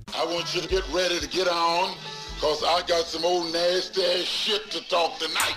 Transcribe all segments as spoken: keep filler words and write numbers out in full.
I want you to get ready to get on, cause I got some old nasty ass shit to talk tonight.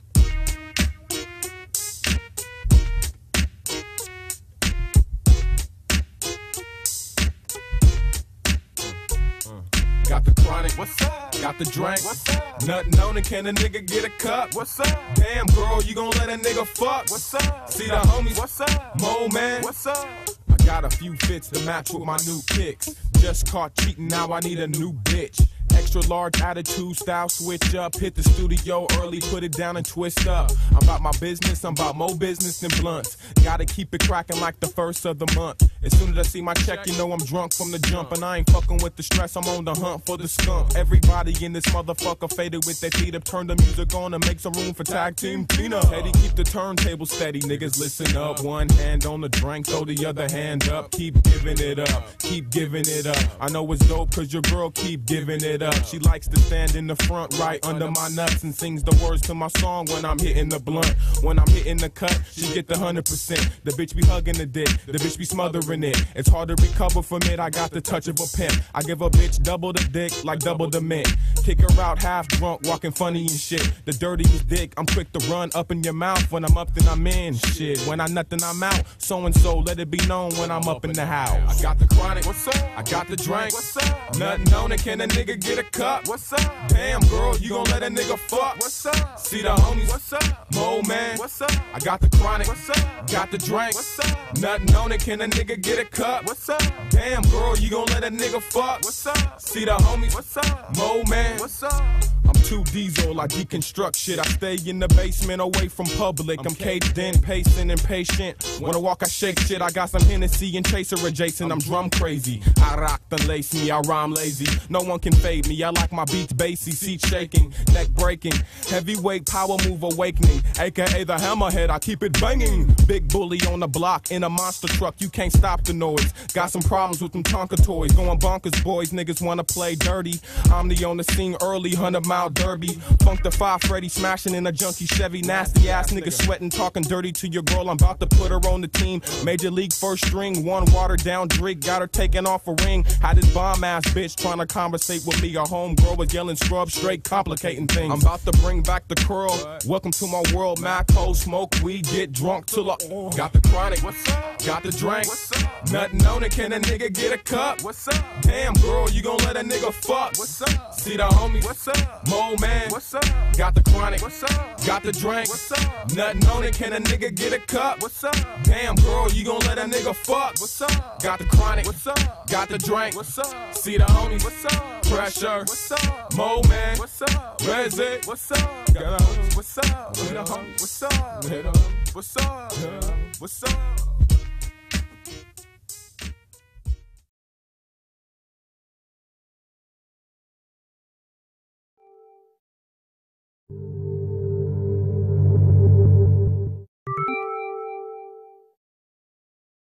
Got the chronic, what's up? Got the drink, what's up? Nothing on it, can a nigga get a cup? What's up? Damn girl, you gon' let a nigga fuck? What's up? See the homies, what's up? Mo man, what's up? I got a few fits to match with my new kicks. Just caught cheating, now I need a new bitch. Extra large attitude, style switch up. Hit the studio early, put it down and twist up. I'm about my business, I'm about more business than blunts. Gotta keep it cracking like the first of the month. As soon as I see my check, you know I'm drunk from the jump. And I ain't fucking with the stress, I'm on the hunt for the skunk. Everybody in this motherfucker faded with their feet up. Turn the music on and make some room for tag team Tina. Teddy, keep the turntable steady, niggas listen up. One hand on the drink, throw the other hand up. Keep giving it up, keep giving it up. I know it's dope cause your girl keep giving it up. She likes to stand in the front right under my nuts and sings the words to my song when I'm hitting the blunt. When I'm hitting the cut, she get the hundred percent. The bitch be hugging the dick, the bitch be smothering it. It's hard to recover from it, I got the touch of a pimp. I give a bitch double the dick, like double the mint. Kick her out half drunk, walking funny and shit. The dirtiest dick, I'm quick to run up in your mouth. When I'm up then I'm in, shit. When I nut then I'm out, so and so let it be known when I'm up in the house. I got the chronic, what's up? I got the drink, what's up? Nothing on it, can a nigga get a cup? What's up? Damn girl, you gon' let a nigga fuck? What's up? See the homies, what's up? Mo man, what's up? I got the chronic, what's up? Got the drink, what's up? Nothing on it, can a nigga get a cup? What's up? Damn girl, you gon' let a nigga fuck? What's up? See the homies, what's up? Mo man, what's up? I'm too diesel, I deconstruct shit. I stay in the basement away from public. I'm caged in, pacing, impatient. Wanna walk, I shake shit. I got some Hennessy and Chaser adjacent. I'm drum crazy. I rock the lace me, I rhyme lazy. No one can fade me. I like my beats bassy, seat shaking, neck breaking. Heavyweight power move awakening, aka the hammerhead. I keep it banging. Big bully on the block in a monster truck. You can't stop the noise. Got some problems with them Tonka toys. Going bonkers, boys. Niggas wanna play dirty. I'm the on the scene early, hundred mile derby. Funk the five, Freddy smashing in a junkie Chevy. Nasty ass nigga sweating, talking dirty to your girl. I'm about to put her on the team. Major league first string, one watered down drink. Got her taking off a ring. Had this bomb ass bitch trying to conversate with me. A homegirl was yelling scrub, straight complicating things. I'm about to bring back the curl. Welcome to my world, Mac Ho, smoke weed, get drunk till I got the chronic. What's up? Got the drink. What's up? Nothing on it, can a nigga get a cup? What's up? Damn girl, you gon' let a nigga fuck? What's up? See the homies? What's up? Mo man, what's up? Got the chronic, what's up? Got the drink, what's up? Nothing on it, can a nigga get a cup? What's up? Damn girl, you gon' let a nigga fuck? What's up? Got the chronic, what's up? Got the drink, what's up? See the homies, what's up? Pressure, what's up? Mo man, what's up? Where's it? What's up? Got the homies, what's up? See the homies, what's up? What's up? What's up?